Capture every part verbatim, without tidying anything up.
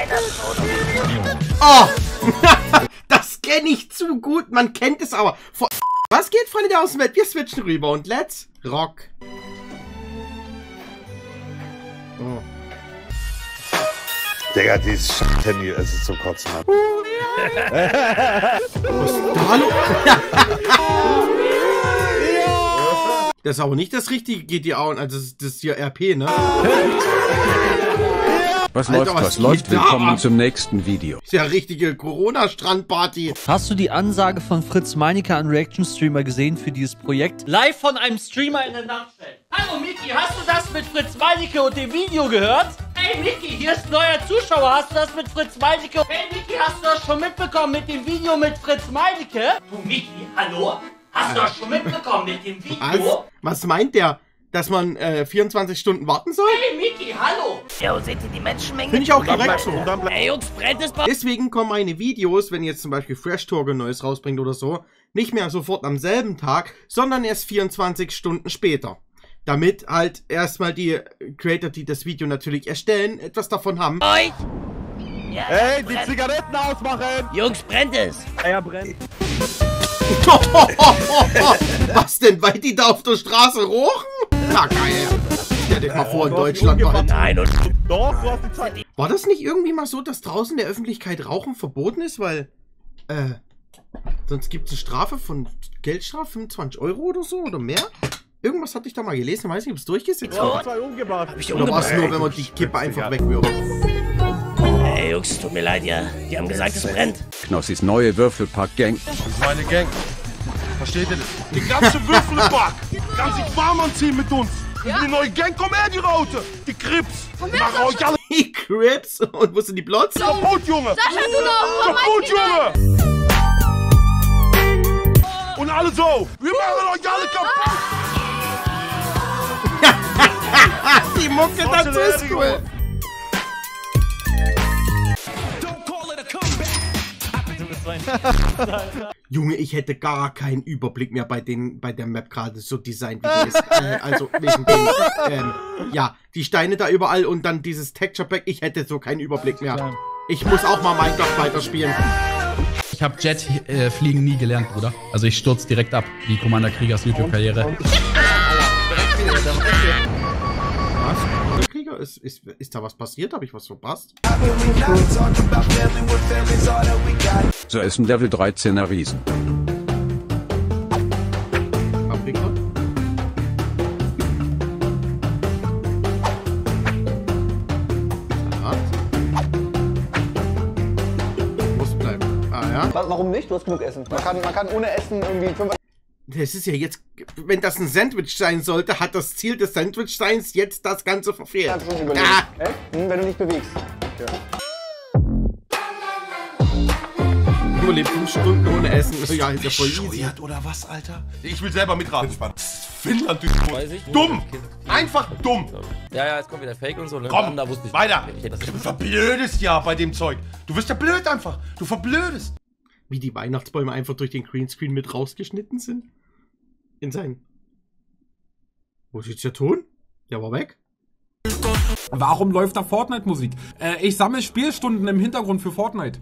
Oh! Das kenne ich zu gut, man kennt es aber. Vor Was geht, Freunde der Außenwelt? Wir switchen rüber und let's rock. Oh. Digga, dieses Sch***Handy, es ist zum Kotzen. Was ist da, hallo? Das ist aber nicht das richtige G T A, also das ist, das ist hier R P, ne? Was Alter, läuft, was was läuft? geht da Willkommen ab? zum nächsten Video. Das ist ja richtige Corona-Strandparty. Hast du die Ansage von Fritz Meinecke an Reaction-Streamer gesehen für dieses Projekt? Live von einem Streamer in der Nutshell. Hallo Miki, hast du das mit Fritz Meinecke und dem Video gehört? Hey Miki, hier ist ein neuer Zuschauer, hast du das mit Fritz Meinecke? Hey Miki, hast du das schon mitbekommen mit dem Video mit Fritz Meinecke? Du Miki, hallo? Hast du das schon mitbekommen mit dem Video? Was? Was meint der? Dass man äh, vierundzwanzig Stunden warten soll? Hey Miki, hallo? Ja, seht ihr die Menschenmenge? Finde ich auch korrekt so. Ey Jungs, brennt es bei... Deswegen kommen meine Videos, wenn jetzt zum Beispiel Fresh Torge Neues rausbringt oder so, nicht mehr sofort am selben Tag, sondern erst vierundzwanzig Stunden später. Damit halt erstmal die Creator, die das Video natürlich erstellen, etwas davon haben. Euch! Ja, Ey, brennt. die Zigaretten ausmachen! Jungs, brennt es! Eier brennt. Was denn, weil die da auf der Straße rochen? Na geil. Stell dir mal vor, in Deutschland war... Nein, und... Doch, du hast die Zeit. War das nicht irgendwie mal so, dass draußen in der Öffentlichkeit Rauchen verboten ist? Weil, äh, sonst gibt es eine Strafe von Geldstrafe, fünfundzwanzig Euro oder so oder mehr? Irgendwas hatte ich da mal gelesen, weiß nicht, ob es durchgesetzt Oh. wird. Zwei umgebracht. Hab ich Oder war es umgebracht. nur, wenn man die Kippe einfach wegwirft? Ey Jungs, tut mir leid, ja. Die haben gesagt, es brennt. Knossis neue Würfelpack-Gang. Das ist meine Gang. Versteht ihr das? Die ganze Würfelpack kann sich warm anziehen mit uns. Ja. Die neue Gang, komm her, die Raute. Die Crips. Die machen euch alle Die Crips und wo sind die Plots? kaputt, Junge. Sascha, du noch! Kaputt, Junge. Und alle so. Wir machen euch alle kaputt. Die Mucke dazu ist cool. Junge, ich hätte gar keinen Überblick mehr bei den bei der Map gerade so designt, wie die ist. Äh, also wegen den, ähm, ja, die Steine da überall und dann dieses Texture Pack. Ich hätte so keinen Überblick mehr. Ich muss auch mal Minecraft weiterspielen. Ich habe Jet äh, fliegen nie gelernt, Bruder. Also ich stürze direkt ab, wie Commander Kriegers YouTube-Karriere. Was? Krieger? Ist, ist, ist da was passiert? Habe ich was verpasst? So ist ein Level dreizehner Riesen. Paprika? Salat? Muss bleiben. Ah ja. Warum nicht? Du hast genug Essen. Man kann, man kann ohne Essen irgendwie fünf... Das ist ja jetzt, wenn das ein Sandwich sein sollte, hat das Ziel des Sandwich-Seins jetzt das Ganze verfehlt. Ah. Hm, wenn du nicht bewegst. Okay. Überlebt fünf Stunden ohne Essen. Ja, ist ja voll easy. Bescheuert oder was, Alter? Ich will selber mitraten. Finnland, du dumm. Einfach dumm. Ja, ja, jetzt kommt wieder Fake und so, ne? Komm, da wusste ich weiter. Ich hätte das Du verblödest ja bei dem Zeug. Du wirst ja blöd einfach. Du verblödest. Wie die Weihnachtsbäume einfach durch den Greenscreen mit rausgeschnitten sind. In sein. Wo ist jetzt der Ton? Der war weg. Warum läuft da Fortnite-Musik? Äh, ich sammle Spielstunden im Hintergrund für Fortnite.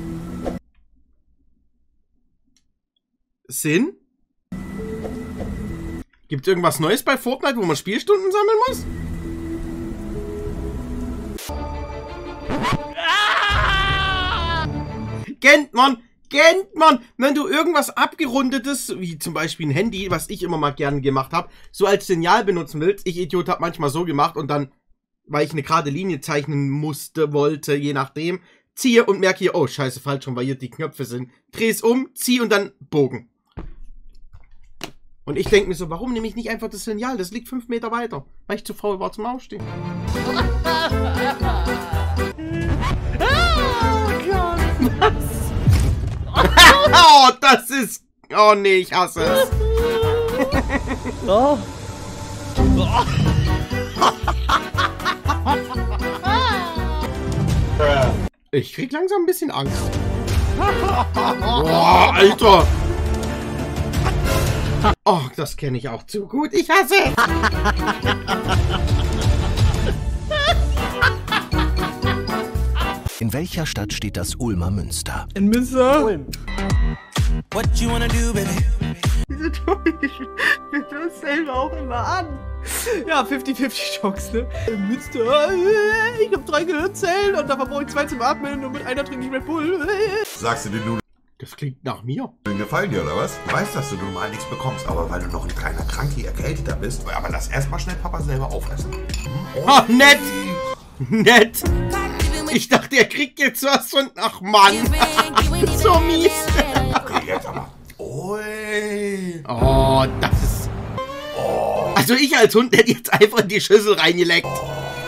Sinn? Gibt es irgendwas Neues bei Fortnite, wo man Spielstunden sammeln muss? Kennt man, kennt man, wenn du irgendwas abgerundetes, wie zum Beispiel ein Handy, was ich immer mal gerne gemacht habe, so als Signal benutzen willst. Ich Idiot habe manchmal so gemacht und dann, weil ich eine gerade Linie zeichnen musste, wollte, je nachdem, ziehe und merke hier, oh scheiße, falsch rum, weil hier die Knöpfe sind. Dreh es um, ziehe und dann Bogen. Und ich denke mir so, warum nehme ich nicht einfach das Signal? Das liegt fünf Meter weiter, weil ich zu faul war zum Aufstehen. Oh, das ist... Oh nee, ich hasse es. Oh. Ich krieg langsam ein bisschen Angst. Boah, Alter. Oh, das kenne ich auch zu gut. Ich hasse es. In welcher Stadt steht das Ulmer Münster? In Münster? Ulm. What you wanna do, baby? Diese Tobi, ich mir das selber auch immer an. Ja, fünfzig fünfzig Chance, ne? In Münster, ich hab drei Gehirnzellen und davon brauche ich zwei zum Atmen und mit einer trinke ich Red Bull. Sagst du dir nun, das klingt nach mir. Gefallen dir, oder was? Du weißt, dass du nun mal nichts bekommst, aber weil du noch ein kleiner Kranki Erkälteter bist, aber lass erstmal schnell Papa selber aufessen. Oh, oh nett! Nett! Ich dachte, er kriegt jetzt was und ach Mann! So mies! Okay, jetzt aber. Ui. Oh, das ist... Oh. Also ich als Hund hätte jetzt einfach in die Schüssel reingeleckt. Oh.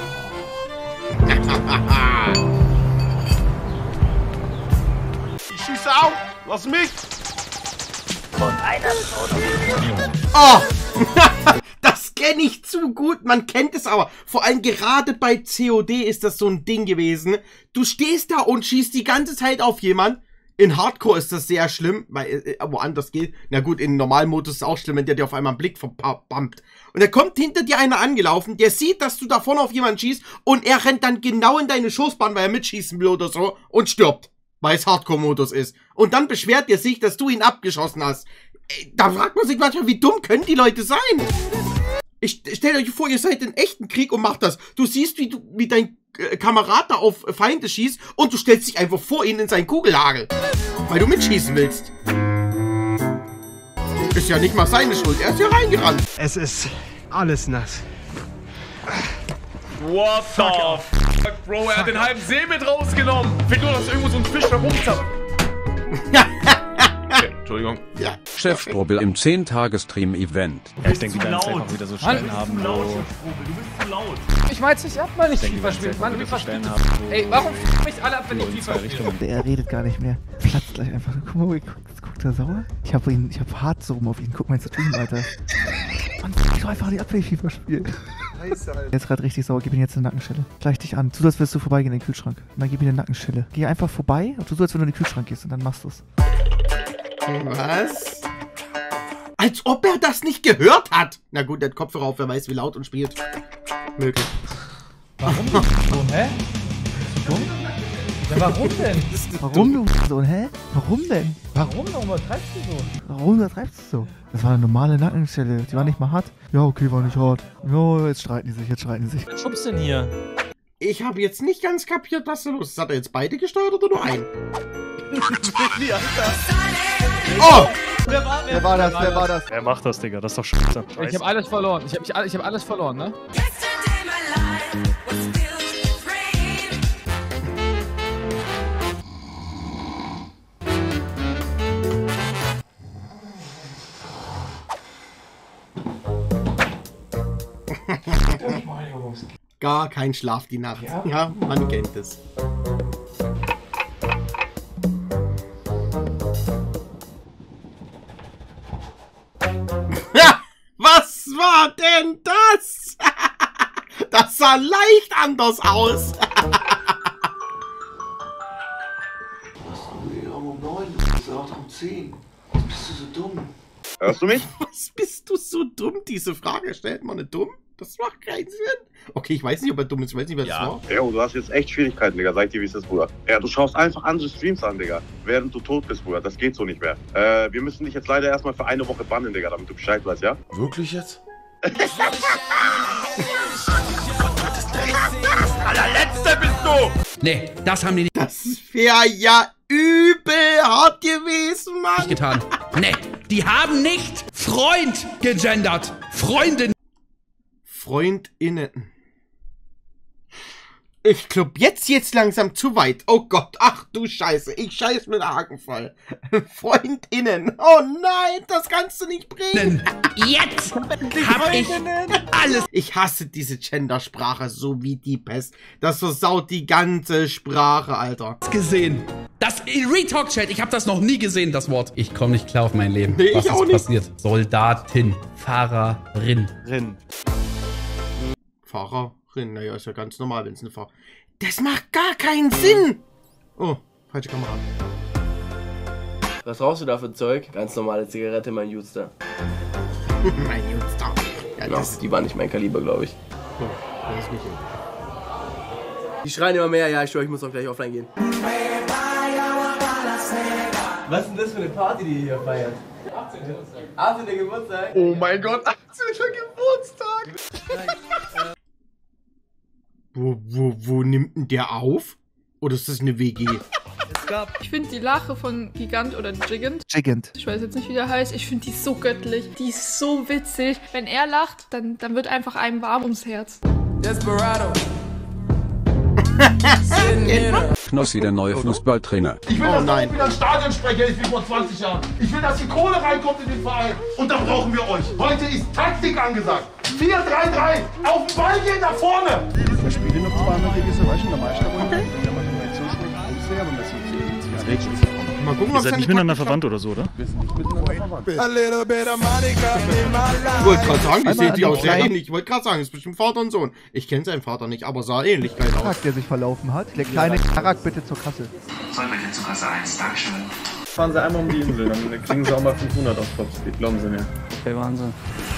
Ich schieße auf! Lass mich! Und einer tot. Oh! Das kenne ich zu gut. Man kennt es aber. Vor allem gerade bei C O D ist das so ein Ding gewesen. Du stehst da und schießt die ganze Zeit auf jemanden. In Hardcore ist das sehr schlimm, weil äh, woanders geht. Na gut, in Normalmodus ist es auch schlimm, wenn der dir auf einmal einen Blick verbammt. Und da kommt hinter dir einer angelaufen, der sieht, dass du da vorne auf jemanden schießt und er rennt dann genau in deine Schoßbahn, weil er mitschießen will oder so und stirbt, weil es Hardcore-Modus ist. Und dann beschwert er sich, dass du ihn abgeschossen hast. Da fragt man sich manchmal, wie dumm können die Leute sein? Ich stell euch vor, ihr seid in echten Krieg und macht das. Du siehst, wie, du, wie dein äh, Kamerad da auf Feinde schießt und du stellst dich einfach vor ihn in seinen Kugelhagel. Weil du mitschießen willst. Ist ja nicht mal seine Schuld, er ist ja reingerannt. Es ist alles nass. What the fuck, Bro, er hat den halben See mit rausgenommen. Fehlt nur, dass irgendwo so ein Fisch da rumzapft. Okay, Entschuldigung. Ja. Chef Strobel im zehn Tage-Stream-Event. Ja, ich denke, die werden safe auch wieder so Stellen Mann, haben, Du bist zu laut, wo... Strobel, du bist zu laut. Ich mein's nicht ab, weil ich denke, FIFA die spiele. werden Mann, safe FIFA auch wieder so spielt. Stellen haben, wo... Ey, warum f*** mich alle ab, wenn ich in FIFA zwei Richtungen. spiele? Er redet gar nicht mehr. Platzt gleich einfach. Guck mal, guckt, guckt er sauer? Ich hab ihn, ich hab hart so rum auf ihn. Guck mal, jetzt Stream, Alter. Mann, f*** doch einfach nicht ab, wenn ich FIFA spiele. Jetzt gerade richtig sauer, gib ihm jetzt eine Nackenschelle. Gleich dich an. Tu so, als würdest du vorbeigehen in den Kühlschrank. Und dann gib ihm eine Nackenschelle. Geh einfach vorbei und tu so, als wenn du in den Kühlschrank gehst und dann machst du's. Was? Als ob er das nicht gehört hat. Na gut, der hat Kopfhörer auf, wer weiß, wie laut und spielt. Möglich. Warum so? Hä? Dumm? Ja, warum denn? Warum du so, hä? Warum denn? Warum? Warum übertreibst du so? Warum übertreibst du so? Das war eine normale Nackenstelle. Die war nicht mal hart. Ja, okay, war nicht hart. Ja, jetzt streiten die sich, jetzt streiten die sich. Was schubst denn hier? Ich habe jetzt nicht ganz kapiert, was da los ist. Hat er jetzt beide gesteuert oder nur einen? Oh! Wer war, wer war das? Wer war das? Wer macht das, Digga? Das ist doch scheiße. Ich hab alles verloren. Ich hab, ich, ich hab alles verloren, ne? Gar kein Schlaf die Nacht. Ja, ja, man kennt es. Was war denn das? Das sah leicht anders aus. Um neun, du bist auch um zehn. Was bist du so dumm? Hörst du mich? Was bist du so dumm? Diese Frage stellt man nicht dumm. Das macht keinen Sinn. Okay, ich weiß nicht, ob er dumm ist. Ich weiß nicht, wer das war. Ja, du hast jetzt echt Schwierigkeiten, Digga. Sag dir, wie es ist, Bruder. Ja, du schaust einfach andere Streams an, Digga. Während du tot bist, Bruder. Das geht so nicht mehr. Äh, wir müssen dich jetzt leider erstmal für eine Woche bannen, Digga, damit du Bescheid weißt, ja? Wirklich jetzt? Allerletzter bist du! Nee, das haben die nicht Das wäre ja übel hart gewesen, Mann. getan. Nee, die haben nicht Freund gegendert. Freundin. FreundInnen. Ich glaub, jetzt jetzt langsam zu weit. Oh Gott, ach du Scheiße. Ich scheiß mit Haken voll. FreundInnen. Oh nein, das kannst du nicht bringen. Jetzt hab ich alles. Ich hasse diese Gendersprache so wie die Pest. Das versaut die ganze Sprache, Alter. gesehen. Das Retalk-Chat, ich habe das noch nie gesehen, das Wort. Ich komme nicht klar auf mein Leben. Nee, Was ich ist auch nicht. passiert? Soldatin, Fahrerin. Rin. Fahrerin, naja, ist ja ganz normal, wenn es eine Fahrer... Das macht gar keinen Sinn! Oh, falsche Kamera. Was rauchst du da für Zeug? Ganz normale Zigarette, mein Jutster. Mein Jutster. Ja, Ja, das... die war nicht mein Kaliber, glaube ich. Oh, das ist nicht Die schreien immer mehr, ja, ich schwör, ich muss auch gleich offline gehen. Was ist denn das für eine Party, die ihr hier feiert? achtzehnten Geburtstag. achtzehnten Geburtstag? Oh mein Gott, achtzehnten Geburtstag! Wo, wo, wo nimmt denn der auf? Oder ist das eine W G? Ich finde die Lache von Gigant oder Gigant. Gigant. Ich weiß jetzt nicht, wie der heißt. Ich finde die so göttlich. Die ist so witzig. Wenn er lacht, dann, dann wird einfach einem warm ums Herz. Desperado. Knossi, der neue Fußballtrainer. Ich will, Oh dass nein. da wieder ein Stadionsprecher ist wie vor zwanzig Jahren. Ich will, dass die Kohle reinkommt in den Verein. Und da brauchen wir euch. Heute ist Taktik angesagt. vier drei drei. Auf den Ball gehen nach vorne. Wir spielen noch zweimal gegen Österreich in der Meisterrunde. Wenn man nicht so schlecht aussehen, aber das ist jetzt Mal gucken, Ihr ob seid nicht miteinander verwandt oder so, oder? Wir sind nicht miteinander verwandt. Ich wollte gerade sagen, die Einmal sehen sich an auch den sehr kleinen- ähnlich. Ich wollte gerade sagen, das ist bestimmt Vater und Sohn. Ich kenne seinen Vater nicht, aber sah Ähnlichkeit aus. Karak, der sich verlaufen hat. Der kleine Karak, bitte zur Kasse. Soll bitte zu Kasse eins, Dankeschön. Fahren Sie einmal um die Insel, dann kriegen Sie auch mal fünfhundert auf Topspeed, glauben Sie mir. Okay, Wahnsinn.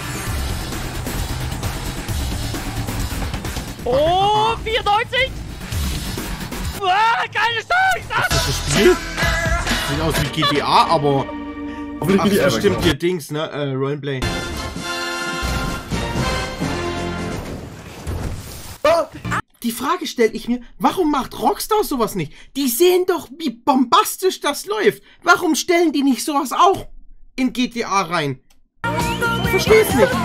Oh, vierundneunzig! Ah, keine Chance! Das ist das Spiel? Sieht aus wie G T A, aber... Hoffentlich Ach, bin ich das Airbag stimmt drauf. hier Dings, ne? Äh, Roleplay. Die Frage stelle ich mir, warum macht Rockstar sowas nicht? Die sehen doch, wie bombastisch das läuft. Warum stellen die nicht sowas auch in G T A rein? Ich versteh's nicht.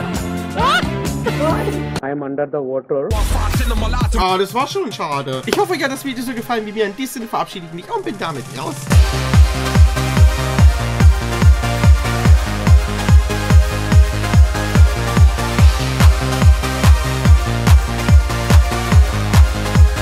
I'm under the water. Ah, das war schon schade. Ich hoffe, euch hat das Video so gefallen wie mir. In diesem Sinne verabschiede ich mich und bin damit raus.